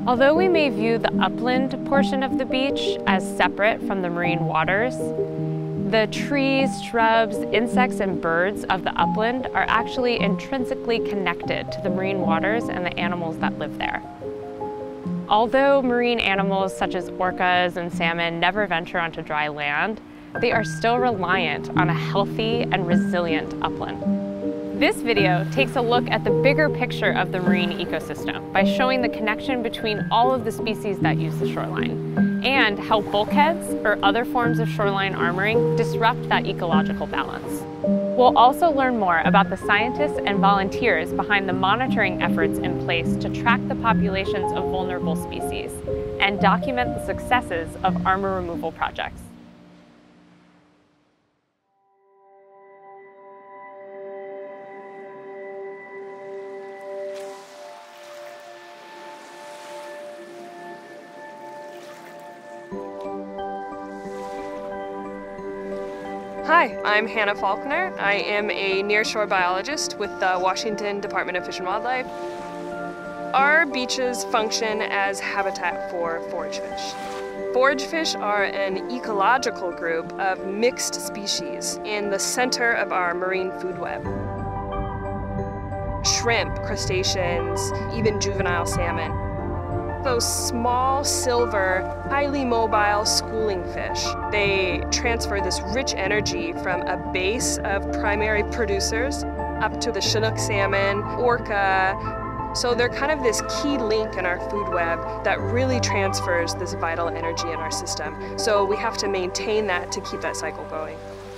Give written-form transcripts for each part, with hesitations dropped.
Although we may view the upland portion of the beach as separate from the marine waters, the trees, shrubs, insects, and birds of the upland are actually intrinsically connected to the marine waters and the animals that live there. Although marine animals such as orcas and salmon never venture onto dry land, they are still reliant on a healthy and resilient upland. This video takes a look at the bigger picture of the marine ecosystem by showing the connection between all of the species that use the shoreline and how bulkheads or other forms of shoreline armoring disrupt that ecological balance. We'll also learn more about the scientists and volunteers behind the monitoring efforts in place to track the populations of vulnerable species and document the successes of armor removal projects. Hi, I'm Hannah Faulkner. I am a nearshore biologist with the Washington Department of Fish and Wildlife. Our beaches function as habitat for forage fish. Forage fish are an ecological group of mixed species in the center of our marine food web. Shrimp, crustaceans, even juvenile salmon. Those small, silver, highly mobile schooling fish, they transfer this rich energy from a base of primary producers up to the Chinook salmon, orca. So they're kind of this key link in our food web that really transfers this vital energy in our system. So we have to maintain that to keep that cycle going.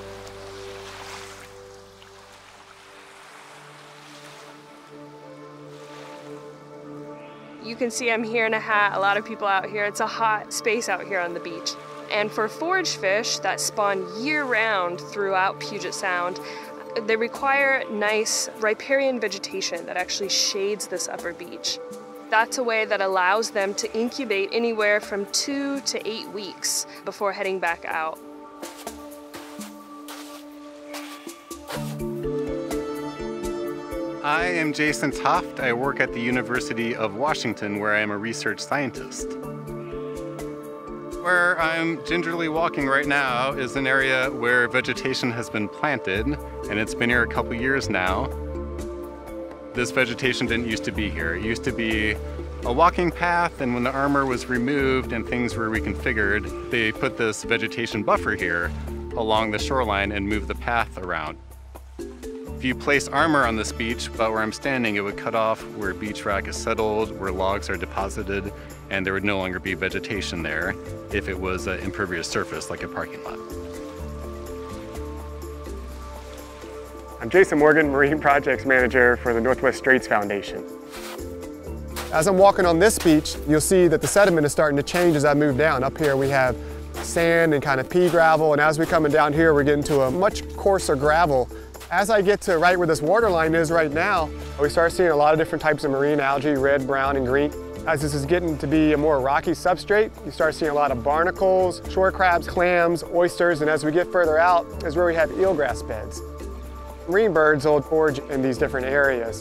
You can see I'm here in a hat, a lot of people out here. It's a hot space out here on the beach. And for forage fish that spawn year-round throughout Puget Sound, they require nice riparian vegetation that actually shades this upper beach. That's a way that allows them to incubate anywhere from 2 to 8 weeks before heading back out. I am Jason Toft. I work at the University of Washington, where I am a research scientist. Where I'm gingerly walking right now is an area where vegetation has been planted, and it's been here a couple years now. This vegetation didn't used to be here. It used to be a walking path, and when the armor was removed and things were reconfigured, they put this vegetation buffer here along the shoreline and moved the path around. If you place armor on this beach, about where I'm standing, it would cut off where beach rock is settled, where logs are deposited, and there would no longer be vegetation there if it was an impervious surface like a parking lot. I'm Jason Morgan, Marine Projects Manager for the Northwest Straits Foundation. As I'm walking on this beach, you'll see that the sediment is starting to change as I move down. Up here we have sand and kind of pea gravel, and as we're coming down here, we're getting to a much coarser gravel. As I get to right where this water line is right now, we start seeing a lot of different types of marine algae, red, brown, and green. As this is getting to be a more rocky substrate, you start seeing a lot of barnacles, shore crabs, clams, oysters, and as we get further out is where we have eelgrass beds. Marine birds will forage in these different areas.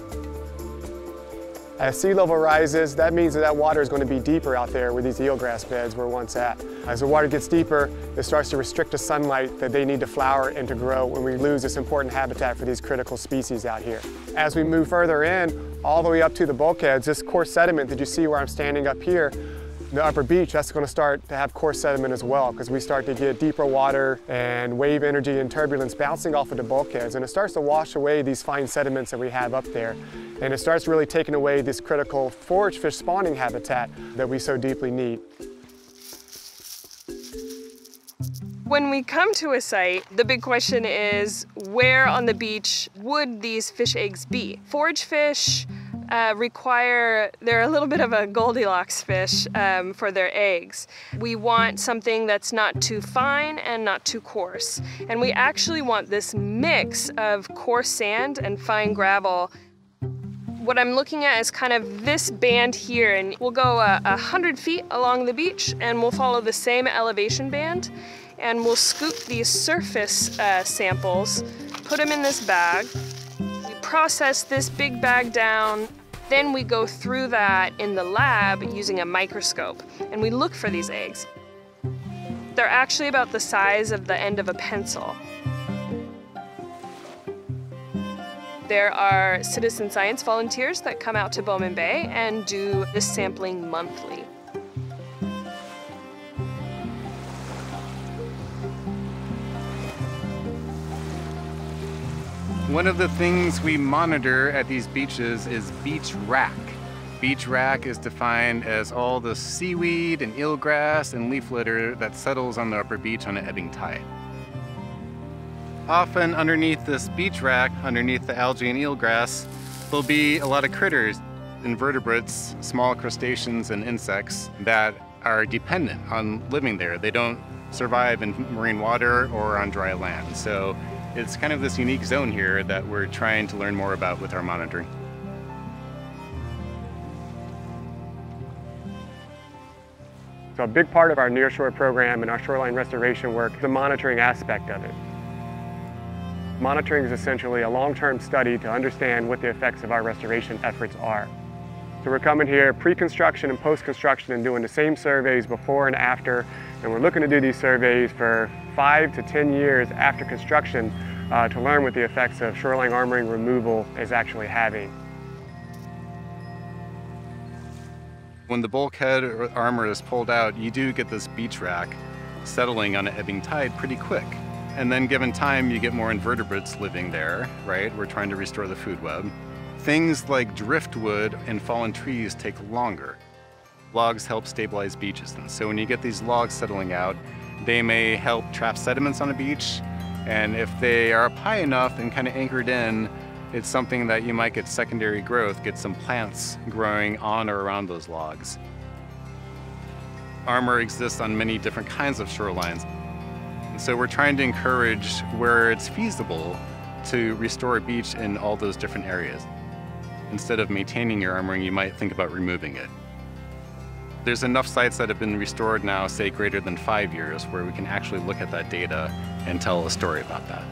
As sea level rises, that means that water is going to be deeper out there where these eelgrass beds were once at. As the water gets deeper, it starts to restrict the sunlight that they need to flower and to grow when we lose this important habitat for these critical species out here. As we move further in, all the way up to the bulkheads, this coarse sediment that you see where I'm standing up here, the upper beach, that's going to start to have coarse sediment as well, because we start to get deeper water and wave energy and turbulence bouncing off of the bulkheads, and it starts to wash away these fine sediments that we have up there, and it starts really taking away this critical forage fish spawning habitat that we so deeply need. When we come to a site, the big question is, where on the beach would these fish eggs be? Forage fish they're a little bit of a Goldilocks fish for their eggs. We want something that's not too fine and not too coarse. And we actually want this mix of coarse sand and fine gravel. What I'm looking at is kind of this band here, and we'll go 100 feet along the beach and we'll follow the same elevation band, and we'll scoop these surface samples, put them in this bag. We process this big bag down Then we go through that in the lab using a microscope, and we look for these eggs. They're actually about the size of the end of a pencil. There are citizen science volunteers that come out to Bowman Bay and do this sampling monthly. One of the things we monitor at these beaches is beach wrack. Beach wrack is defined as all the seaweed and eelgrass and leaf litter that settles on the upper beach on an ebbing tide. Often underneath this beach wrack, underneath the algae and eelgrass, there'll be a lot of critters, invertebrates, small crustaceans and insects that are dependent on living there. They don't survive in marine water or on dry land. So it's kind of this unique zone here that we're trying to learn more about with our monitoring. So a big part of our nearshore program and our shoreline restoration work is the monitoring aspect of it. Monitoring is essentially a long-term study to understand what the effects of our restoration efforts are. So we're coming here pre-construction and post-construction and doing the same surveys before and after, and we're looking to do these surveys for 5 to 10 years after construction to learn what the effects of shoreline armoring removal is actually having. When the bulkhead or armor is pulled out, you do get this beach wrack settling on an ebbing tide pretty quick. And then given time, you get more invertebrates living there, right? We're trying to restore the food web. Things like driftwood and fallen trees take longer. Logs help stabilize beaches. And so when you get these logs settling out, they may help trap sediments on a beach. And if they are up high enough and kind of anchored in, it's something that you might get secondary growth, get some plants growing on or around those logs. Armor exists on many different kinds of shorelines. So we're trying to encourage where it's feasible to restore a beach in all those different areas. Instead of maintaining your armoring, you might think about removing it. There's enough sites that have been restored now, say greater than 5 years, where we can actually look at that data and tell a story about that.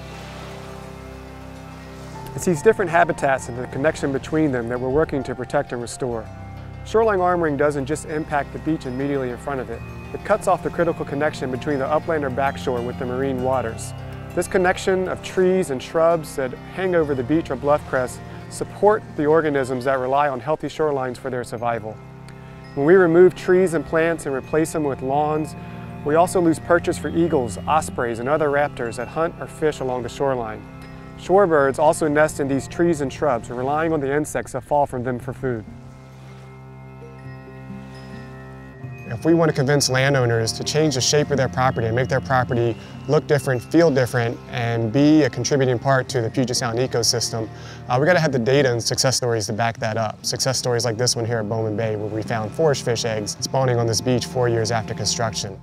It's these different habitats and the connection between them that we're working to protect and restore. Shoreline armoring doesn't just impact the beach immediately in front of it. It cuts off the critical connection between the upland or backshore with the marine waters. This connection of trees and shrubs that hang over the beach or bluff crest support the organisms that rely on healthy shorelines for their survival. When we remove trees and plants and replace them with lawns, we also lose perches for eagles, ospreys, and other raptors that hunt or fish along the shoreline. Shorebirds also nest in these trees and shrubs, relying on the insects that fall from them for food. If we want to convince landowners to change the shape of their property and make their property look different, feel different, and be a contributing part to the Puget Sound ecosystem, we got to have the data and success stories to back that up. Success stories like this one here at Bowman Bay, where we found forage fish eggs spawning on this beach 4 years after construction.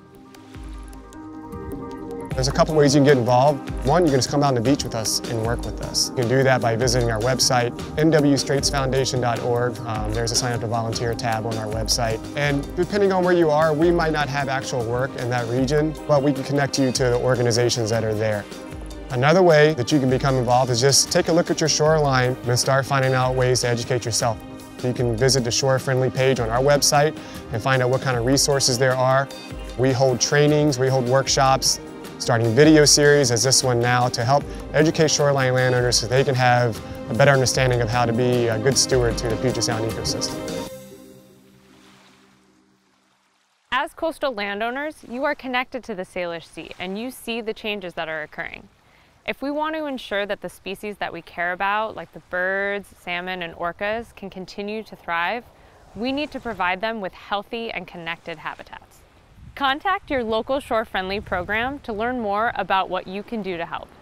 There's a couple ways you can get involved. One, you can just come out on the beach with us and work with us. You can do that by visiting our website, nwstraitsfoundation.org. There's a sign up to volunteer tab on our website. And depending on where you are, we might not have actual work in that region, but we can connect you to the organizations that are there. Another way that you can become involved is just take a look at your shoreline and start finding out ways to educate yourself. You can visit the Shore Friendly page on our website and find out what kind of resources there are. We hold trainings, we hold workshops, starting video series as this one now to help educate shoreline landowners so they can have a better understanding of how to be a good steward to the Puget Sound ecosystem. As coastal landowners, you are connected to the Salish Sea and you see the changes that are occurring. If we want to ensure that the species that we care about, like the birds, salmon, and orcas, can continue to thrive, we need to provide them with healthy and connected habitats. Contact your local shore-friendly program to learn more about what you can do to help.